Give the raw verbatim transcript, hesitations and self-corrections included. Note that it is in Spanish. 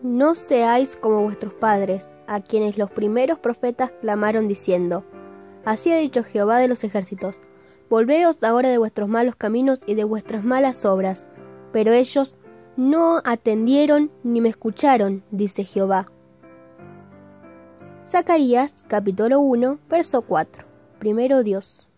no seáis como vuestros padres, a quienes los primeros profetas clamaron diciendo: Así ha dicho Jehová de los ejércitos, volveos ahora de vuestros malos caminos y de vuestras malas obras. Pero ellos no atendieron ni me escucharon, dice Jehová. Zacarías capítulo uno, verso cuatro. Primero Dios.